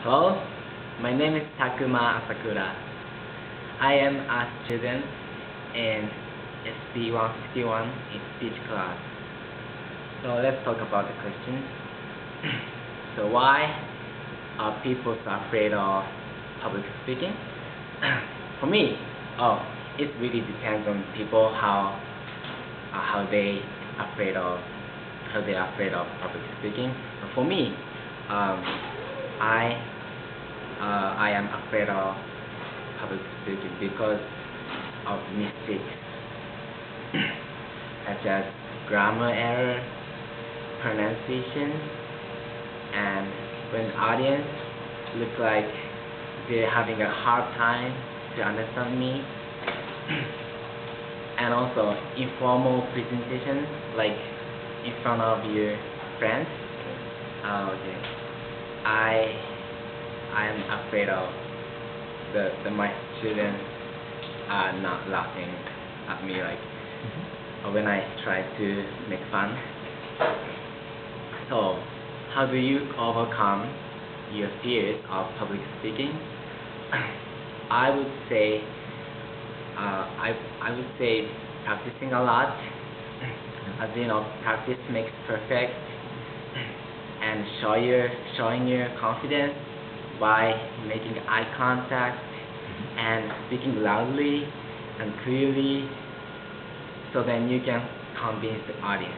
Hello, my name is Takuma Asakura. I am a student in SB151 in speech class. So let's talk about the question. So why are people so afraid of public speaking? For me, it really depends on people how they are afraid of public speaking. For me, I am afraid of public speaking because of mistakes such as grammar error, pronunciation, and when the audience look like they're having a hard time to understand me, and also informal presentations like in front of your friends. Okay. I am afraid of my students are not laughing at me like when I try to make fun. So how do you overcome your fears of public speaking? I would say I would say practicing a lot. As you know, practice makes perfect, and showing your confidence by making eye contact and speaking loudly and clearly, so then you can convince the audience.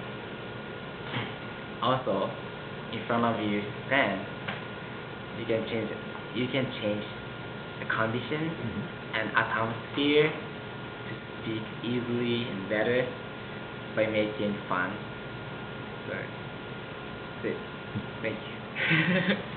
Also, in front of your friends, you can change the conditions and atmosphere to speak easily and better by making fun. So, that's it. Thank you.